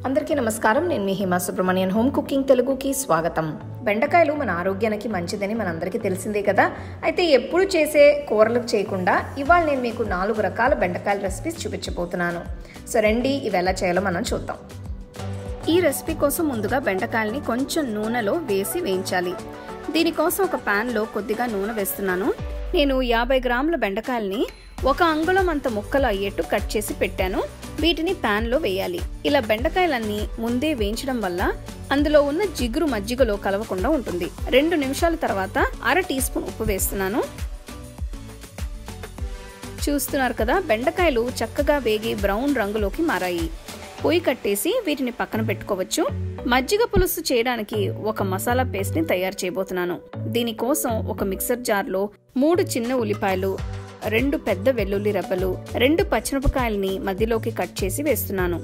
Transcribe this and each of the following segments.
అందరికీ నమస్కారం. నేను మీ హిమా సుబ్రమణియన్ హోమ్ కుకింగ్ తెలుగుకి స్వాగతం. బెండకాయలు మన ఆరోగ్యానికి మంచిదని మనందరికీ తెలిసిందే కదా. అయితే ఎప్పుడు చేసే కూరలకు చేయకుండా ఇవాళ నేను మీకు 4 రకాల బెండకాయల రెసిపీస్ చూపించబోతున్నాను. సో రండి, ఇవి ఎలా చేయాలో మనం చూద్దాం. ఈ రెసిపీ కోసం ముందుగా బెండకాయల్ని కొంచెం నూనెలో వేసి వేయించాలి. దీనికోసం ఒక ప్యాన్లో కొద్దిగా నూనె వేస్తున్నాను. నేను 50 గ్రాముల బెండకాయల్ని 1 అంగుళం అంత ముక్కలు అయ్యేట్టు కట్ చేసి పెట్టాను. వీటిని ప్యాన్లో వేయాలి. ఇలా బెండకాయలన్నీ ముందే వేయించడం వల్ల అందులో ఉన్న జిగురు మజ్జిగలో కలవకుండా ఉంటుంది. 2 నిమిషాల తర్వాత 1/2 టీ స్పూన్ ఉప్పు వేస్తున్నాను. చూస్తున్నారు కదా, బెండకాయలు చక్కగా వేగి బ్రౌన్ రంగులోకి మారాయి. పొయ్యి కట్టేసి వీటిని పక్కన పెట్టుకోవచ్చు. మజ్జిగ పులుసు చేయడానికి ఒక మసాలా పేస్ట్ ని తయారు చేయబోతున్నాను. దీనికోసం ఒక మిక్సర్ జార్లో 3 చిన్న ఉల్లిపాయలు, 2 పెద్ద వెల్లుల్లి రెబ్బలు, 2 పచ్చిమిరపకాయల్ని మధ్యలోకి కట్ చేసి వేస్తున్నాను.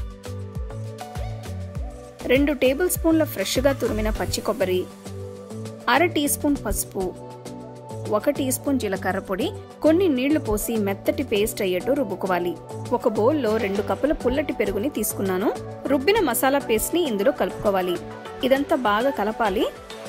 2 టేబుల్ స్పూన్ల ఫ్రెష్గా తురిమిన పచ్చి కొబ్బరి, 1/2 టీ స్పూన్ పసుపు, 1 టీ స్పూన్ జీలకర్ర పొడి, కొన్ని నీళ్లు పోసి మెత్తటి పేస్ట్ అయ్యేట్టు రుబ్బుకోవాలి. ఒక బౌల్లో 2 కప్పుల పుల్లటి పెరుగుని తీసుకున్నాను. రుబ్బిన మసాలా పేస్ట్ ని ఇందులో కలుపుకోవాలి. ఇదంతా బాగా కలపాలి.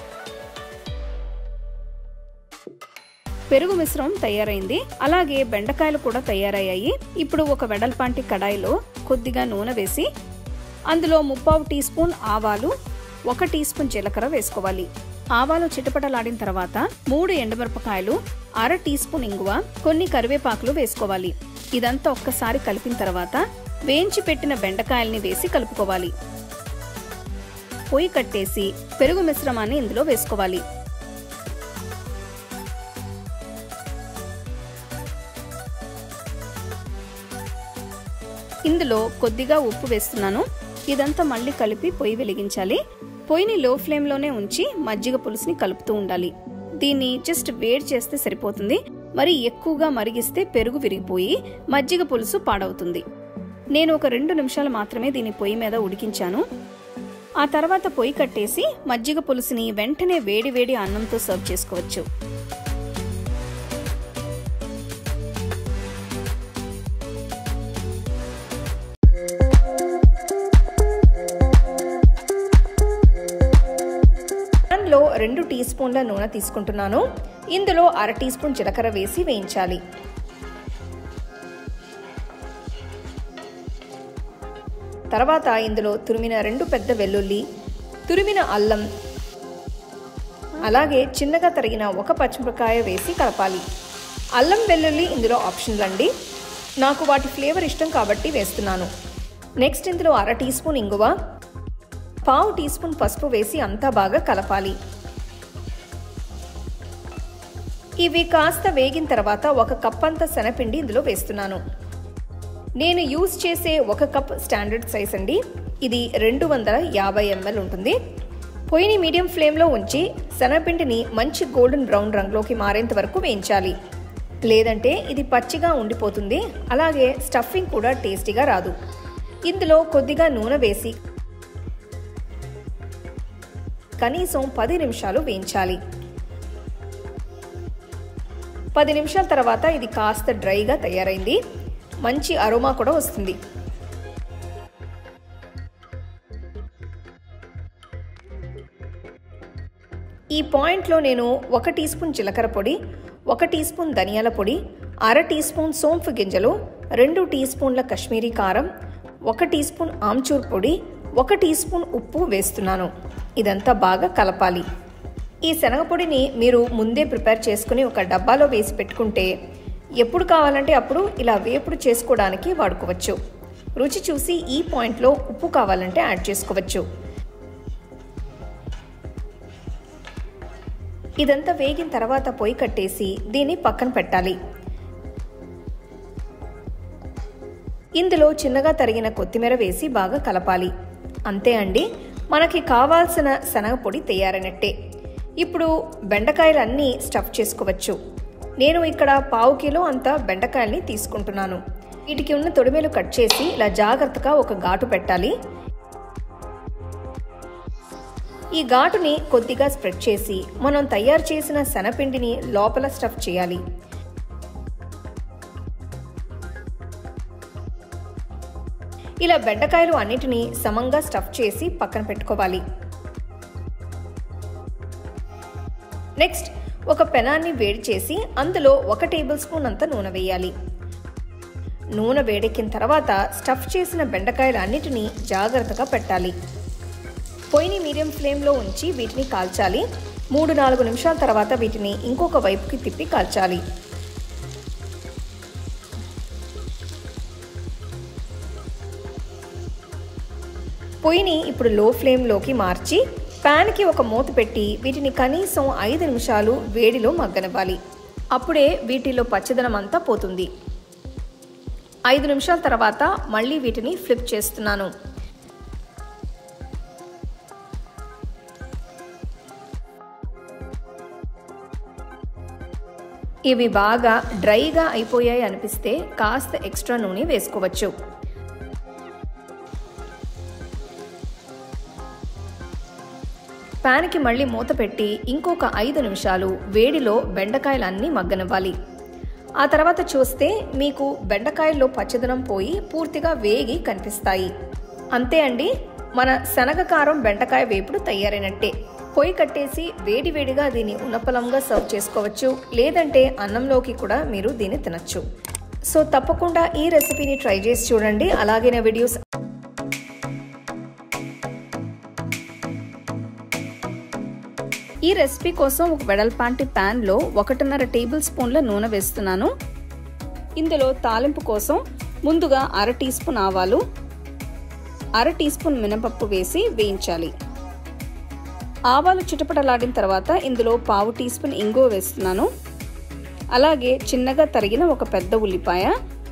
పెరుగు మిశ్రమం తయారైంది. అలాగే బెండకాయలు కూడా తయారయ్యాయి. ఇప్పుడు ఒక వెడల్పాంటి కడాయిలో కొద్దిగా నూనె వేసి అందులో 3/4 టీ స్పూన్ ఆవాలు, 1 టీ స్పూన్ జీలకర్ర వేసుకోవాలి. ఆవాలు చిటపటలాడిన తర్వాత 3 ఎండుమిరపకాయలు, 1/2 టీ స్పూన్ ఇంగువ, కొన్ని కరివేపాకులు వేసుకోవాలి. ఇదంతా ఒక్కసారి కలిపిన తర్వాత వేయించి పెట్టిన బెండకాయల్ని వేసి కలుపుకోవాలి. పొయ్యి కట్టేసి పెరుగు మిశ్రమాన్ని ఇందులో వేసుకోవాలి. ఇందులో కొద్దిగా ఉప్పు వేస్తున్నాను. ఇదంతా మళ్ళీ కలిపి పొయ్యి వెలిగించాలి. పొయ్యిని లో ఫ్లేమ్లోనే ఉంచి మజ్జిగ పులుసుని కలుపుతూ ఉండాలి. దీన్ని జస్ట్ వేడి చేస్తే సరిపోతుంది. మరి ఎక్కువగా మరిగిస్తే పెరుగు విరిగిపోయి మజ్జిగ పులుసు పాడవుతుంది. నేను ఒక 2 నిమిషాలు మాత్రమే దీన్ని పొయ్యి మీద ఉడికించాను. ఆ తర్వాత పొయ్యి కట్టేసి మజ్జిగ పులుసుని వెంటనే వేడి వేడి అన్నంతో సర్వ్ చేసుకోవచ్చు. లో 2 టీ స్పూన్ల నూనె తీసుకుంటున్నాను. ఇందులో 1/2 టీ స్పూన్ జీలకర్ర వేసి వేయించాలి. తర్వాత ఇందులో తురిమిన 2 పెద్ద వెల్లుల్లి, తురిమిన అల్లం, అలాగే చిన్నగా తరిగిన 1 పచ్చిమిరపకాయ వేసి కలపాలి. అల్లం వెల్లుల్లి ఇందులో ఆప్షనల్ అండి. నాకు వాటి ఫ్లేవర్ ఇష్టం కాబట్టి వేస్తున్నాను. నెక్స్ట్ ఇందులో 1/2 టీ స్పూన్ ఇంగువ, 1/4 టీ స్పూన్ పసుపు వేసి అంతా బాగా కలపాలి. ఇవి కాస్త వేగిన తర్వాత 1 కప్ అంత శనగపిండి ఇందులో వేస్తున్నాను. నేను యూజ్ చేసే 1 కప్ స్టాండర్డ్ సైజ్ అండి. ఇది 250 ml ఉంటుంది. పొయ్యిని మీడియం ఫ్లేమ్లో ఉంచి శనగపిండిని మంచి గోల్డెన్ బ్రౌన్ రంగులోకి మారేంత వరకు వేయించాలి. లేదంటే ఇది పచ్చిగా ఉండిపోతుంది. అలాగే స్టఫింగ్ కూడా టేస్టీగా రాదు. ఇందులో కొద్దిగా నూనె వేసి కనీసం 10 నిమిషాలు వేయించాలి. 10 నిమిషాల తర్వాత ఇది కాస్త డ్రైగా తయారైంది. మంచి అరోమా కూడా వస్తుంది. ఈ పాయింట్లో నేను 1 టీ స్పూన్ జీలకర్ర పొడి, 1 టీ స్పూన్ ధనియాల పొడి, 1/2 టీ స్పూన్ సోంపు గింజలు, 2 టీ స్పూన్ల కాశ్మీరీ కారం, 1 టీ స్పూన్ ఆమ్చూర్ పొడి, 1 టీ స్పూన్ ఉప్పు వేస్తున్నాను. ఇదంతా బాగా కలపాలి. ఈ శనగపొడిని మీరు ముందే ప్రిపేర్ చేసుకుని ఒక డబ్బాలో వేసి పెట్టుకుంటే ఎప్పుడు కావాలంటే అప్పుడు ఇలా వేపుడు చేసుకోవడానికి వాడుకోవచ్చు. రుచి చూసి ఈ పాయింట్లో ఉప్పు కావాలంటే యాడ్ చేసుకోవచ్చు. ఇదంతా వేగిన తర్వాత పొయ్యి కట్టేసి దీన్ని పక్కన పెట్టాలి. ఇందులో చిన్నగా తరిగిన కొత్తిమీర వేసి బాగా కలపాలి. అంతే అండి, మనకి కావాల్సిన శనగపొడి తయారైనట్టే. ఇప్పుడు బెండకాయలన్నీ స్టఫ్ చేసుకోవచ్చు. నేను ఇక్కడ 1/4 కిలో అంత బెండకాయల్ని తీసుకుంటున్నాను. వీటికి ఉన్న తొడిమెలు కట్ చేసి ఇలా జాగ్రత్తగా ఒక ఘాటు పెట్టాలి. ఈ ఘాటుని కొద్దిగా స్ప్రెడ్ చేసి మనం తయారు చేసిన శనగపిండిని లోపల స్టఫ్ చేయాలి. ఇలా బెండకాయలు అన్నిటినీ సమంగా స్టఫ్ చేసి పక్కన పెట్టుకోవాలి. నెక్స్ట్ ఒక పెనాన్ని వేడి చేసి అందులో 1 టేబుల్ స్పూన్ అంత నూనె వేయాలి. నూనె వేడెక్కిన తర్వాత స్టఫ్ చేసిన బెండకాయలు అన్నిటినీ జాగ్రత్తగా పెట్టాలి. పొయ్యిని మీడియం ఫ్లేమ్లో ఉంచి వీటిని కాల్చాలి. 3-4 నిమిషాల తర్వాత వీటిని ఇంకొక వైపుకి తిప్పి కాల్చాలి. పొయ్యిని ఇప్పుడు లో ఫ్లేమ్లోకి మార్చి ప్యాన్కి ఒక మూత పెట్టి వీటిని కనీసం 5 నిమిషాలు వేడిలో మగ్గనివ్వాలి. అప్పుడే వీటిలో పచ్చదనం అంతా పోతుంది. 5 నిమిషాల తర్వాత మళ్ళీ వీటిని ఫ్లిప్ చేస్తున్నాను. ఇవి బాగా డ్రైగా అయిపోయాయి అనిపిస్తే కాస్త ఎక్స్ట్రా నూనె వేసుకోవచ్చు. ప్యాన్కి మళ్ళీ మూత పెట్టి ఇంకొక 5 నిమిషాలు వేడిలో బెండకాయలన్నీ మగ్గనివ్వాలి. ఆ తర్వాత చూస్తే మీకు బెండకాయల్లో పచ్చదనం పోయి పూర్తిగా వేగి కనిపిస్తాయి. అంతే అండి, మన శనగ కారం బెండకాయ వేపుడు తయారైనట్టే. పొయ్యి కట్టేసి వేడివేడిగా దీన్ని ఉన్నపలంగా సర్వ్ చేసుకోవచ్చు, లేదంటే అన్నంలోకి కూడా మీరు దీన్ని తినచ్చు. సో తప్పకుండా ఈ రెసిపీని ట్రై చేసి చూడండి. అలాగే నా వీడియోస్ ఈ రెసిపీ కోసం ఒక వెడల్పాంటి ప్యాన్లో 1.5 టేబుల్ స్పూన్ల నూనె వేస్తున్నాను. ఇందులో తాలింపు కోసం ముందుగా 1/2 టీ స్పూన్ ఆవాలు, 1/2 టీ స్పూన్ మినపప్పు వేసి వేయించాలి. ఆవాలు చిటపటలాడిన తర్వాత ఇందులో 1/2 టీ స్పూన్ ఇంగువ వేస్తున్నాను. అలాగే చిన్నగా తరిగిన ఒక పెద్ద ఉల్లిపాయ,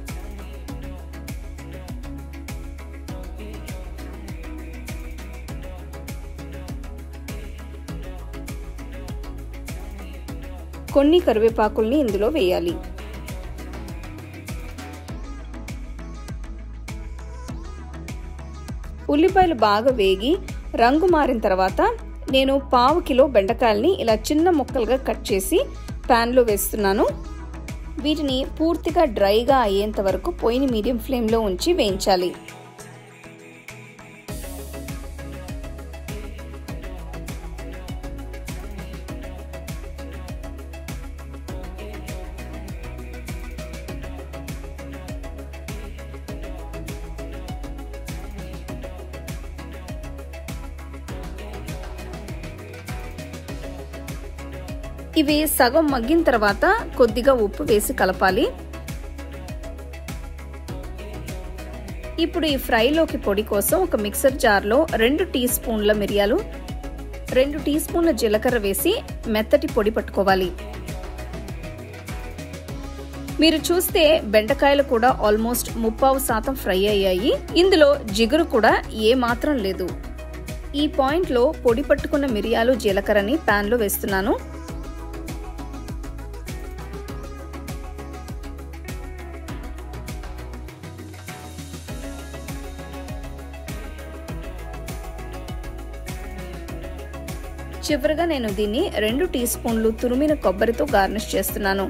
కొన్ని కరివేపాకుల్ని ఇందులో వేయాలి. ఉల్లిపాయలు బాగా వేగి రంగు మారిన తర్వాత నేను 1/2 కిలో బెండకాయల్ని ఇలా చిన్న ముక్కలుగా కట్ చేసి ప్యాన్లో వేస్తున్నాను. వీటిని పూర్తిగా డ్రైగా అయ్యేంత వరకు పొయ్యిని మీడియం ఫ్లేమ్లో ఉంచి వేయించాలి. ఇవి సగం మగ్గిన తర్వాత కొద్దిగా ఉప్పు వేసి కలపాలి. ఇప్పుడు ఈ ఫ్రైలోకి పొడి కోసం ఒక మిక్సర్ జార్లో 2 టీ స్పూన్ల మిరియాలు, 2 టీ స్పూన్ల జీలకర్ర వేసి మెత్తటి పొడి పట్టుకోవాలి. మీరు చూస్తే బెండకాయలు కూడా ఆల్మోస్ట్ 30% ఫ్రై అయ్యాయి. ఇందులో జిగురు కూడా ఏ మాత్రం లేదు. ఈ పాయింట్లో పొడి పట్టుకున్న మిరియాలు జీలకర్రని ప్యాన్లో వేస్తున్నాను. చివరగా నేను దీన్ని 2 టీ స్పూన్లు తురిమిన కొబ్బరితో గార్నిష్ చేస్తున్నాను.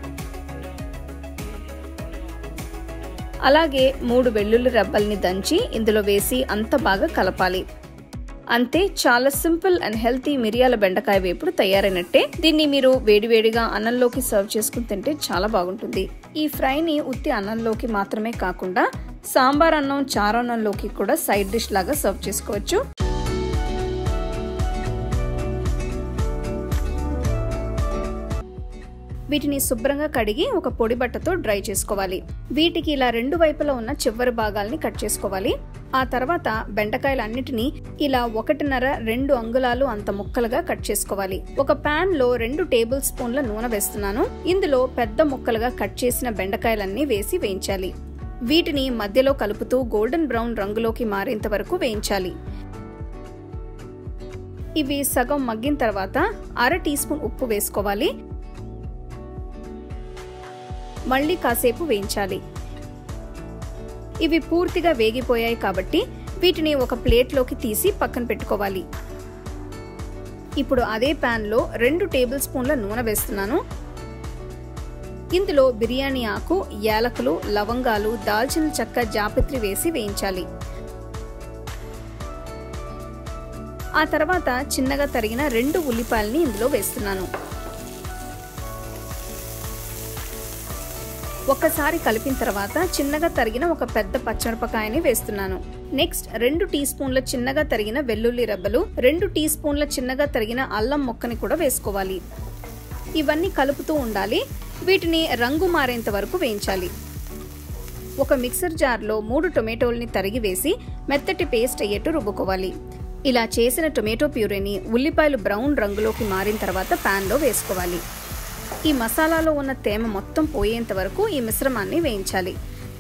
అలాగే 3 వెల్లుల్లి రెబ్బల్ని దంచి ఇందులో వేసి అంత బాగా కలపాలి. అంతే, చాలా సింపుల్ అండ్ హెల్తీ మిరియాల బెండకాయ వేపుడు తయారైనట్టే. దీన్ని మీరు వేడివేడిగా అన్నంలోకి సర్వ్ చేసుకుని తింటే చాలా బాగుంటుంది. ఈ ఫ్రైని ఉత్తి అన్నంలోకి మాత్రమే కాకుండా సాంబార్ అన్నం, చారన్నంలోకి కూడా సైడ్ డిష్ లాగా సర్వ్ చేసుకోవచ్చు. వీటిని శుభ్రంగా కడిగి ఒక పొడి బట్టతో డ్రై చేసుకోవాలి. వీటికి ఇలా 2 వైపులా ఉన్న చివరి భాగాల్ని కట్ చేసుకోవాలి. ఆ తర్వాత బెండకాయలన్నిటినీ ఇలా 1.5-2 అంగుళాలు అంత ముక్కలుగా కట్ చేసుకోవాలి. ఒక ప్యాన్ లో 2 టేబుల్ స్పూన్ల నూనె వేస్తున్నాను. ఇందులో పెద్ద ముక్కలుగా కట్ చేసిన బెండకాయలన్నీ వేసి వేయించాలి. వీటిని మధ్యలో కలుపుతూ గోల్డెన్ బ్రౌన్ రంగులోకి మారేంత వరకు వేయించాలి. ఇవి సగం మగ్గిన తర్వాత 1/2 టీ స్పూన్ ఉప్పు వేసుకోవాలి. మళ్ళీ కాసేపు వేయించాలి. ఇవి పూర్తిగా వేగిపోయాయి కాబట్టి వీటిని ఒక ప్లేట్లోకి తీసి పక్కన పెట్టుకోవాలి. ఇప్పుడు అదే ప్యాన్ లో 2 టేబుల్ స్పూన్ల నూనె వేస్తున్నాను. ఇందులో బిర్యానీ ఆకు, యాలకులు, లవంగాలు, దాల్చిన చెక్క, జాపత్రి వేసి వేయించాలి. ఆ తర్వాత చిన్నగా తరిగిన 2 ఉల్లిపాయలని ఇందులో వేస్తున్నాను. ఒక్కసారి కలిపిన తర్వాత చిన్నగా తరిగిన ఒక పెద్ద పచ్చిమిరపకాయని వేస్తున్నాను. నెక్స్ట్ 2 టీ స్పూన్ల చిన్నగా తరిగిన వెల్లుల్లి రెబ్బలు, 2 టీ స్పూన్ల చిన్నగా తరిగిన అల్లం ముక్కని కూడా వేసుకోవాలి. ఇవన్నీ కలుపుతూ ఉండాలి. వీటిని రంగు మారేంత వరకు వేయించాలి. ఒక మిక్సర్ జార్లో 3 టొమాటోల్ని తరిగి వేసి మెత్తటి పేస్ట్ అయ్యేట్టు రుబ్బుకోవాలి. ఇలా చేసిన టొమాటో ప్యూరీని ఉల్లిపాయలు బ్రౌన్ రంగులోకి మారిన తర్వాత ప్యాన్లో వేసుకోవాలి. ఈ మసాలాలో ఉన్న తేమ మొత్తం పోయేంత వరకు ఈ మిశ్రమాన్ని వేయించాలి.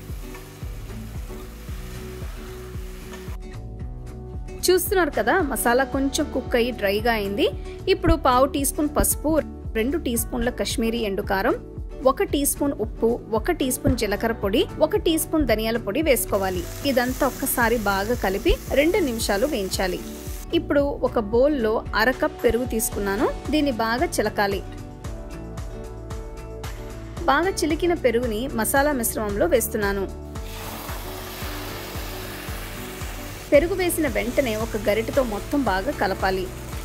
చూస్తున్నారు కదా, మసాలా కొంచెం కుక్ అయ్యి డ్రైగా అయింది. ఇప్పుడు 1/2 టీ స్పూన్ పసుపు, 2 టీ స్పూన్ల కాశ్మీరీ ఎండుకారం, 1 టీ స్పూన్ ఉప్పు, 1 టీ స్పూన్ జీలకర్ర పొడి, 1 టీ స్పూన్ ధనియాల పొడి వేసుకోవాలి. ఇదంతా ఒక్కసారి బాగా కలిపి 2 నిమిషాలు వేయించాలి. ఇప్పుడు ఒక బౌల్లో 1/2 కప్ పెరుగు తీసుకున్నాను. దీన్ని బాగా చిలకాలి. బాగా చిలికిన పెరుగుని మసాలా మిశ్రమంలో వేస్తున్నాను. పెరుగు వేసిన వెంటనే ఒక గరిటెతో మొత్తం బాగా కలపాలి.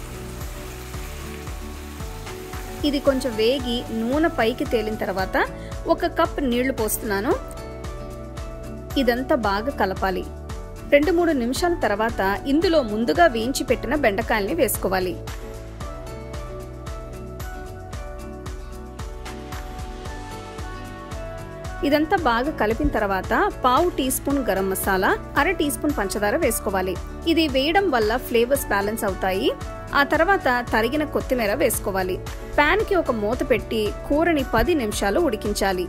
ఇది కొంచెం వేగి నూనె పైకి తేలిన తర్వాత 1 కప్ నీళ్లు పోస్తున్నాను. ఇదంతా బాగా కలపాలి. 2-3 నిమిషాల తర్వాత ఇందులో ముందుగా వేయించి పెట్టిన బెండకాయల్ని వేసుకోవాలి. ఇదంతా బాగా కలిపిన తర్వాత 1/2 teaspoon garam masala, 1/2 teaspoon పంచదార వేసుకోవాలి. ఇది వేయడం వల్ల ఫ్లేవర్స్ బ్యాలెన్స్ అవుతాయి. ఆ తర్వాత తరిగిన కొత్తిమీర వేసుకోవాలి. ప్యాన్ కి ఒక మూత పెట్టి కూరని 10 నిమిషాలు ఉడికించాలి.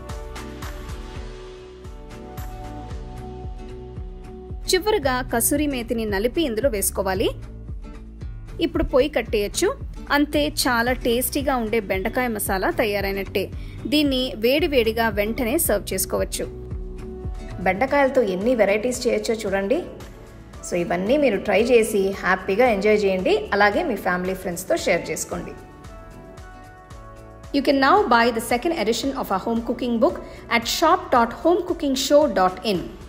చివరగా కసూరి మేతిని నలిపి ఇందులో వేసుకోవాలి. ఇప్పుడు పొయ్యి కట్టేయచ్చు. అంతే, చాలా టేస్టీగా ఉండే బెండకాయ మసాలా తయారైనట్టే. దీన్ని వేడివేడిగా వెంటనే సర్వ్ చేసుకోవచ్చు. బెండకాయలతో ఎన్ని వెరైటీస్ చేయొచ్చో చూడండి. సో ఇవన్నీ మీరు ట్రై చేసి హ్యాపీగా ఎంజాయ్ చేయండి. అలాగే మీ ఫ్యామిలీ ఫ్రెండ్స్తో షేర్ చేసుకోండి. You can now buy the second edition of our home cooking book at shop.homecookingshow.in.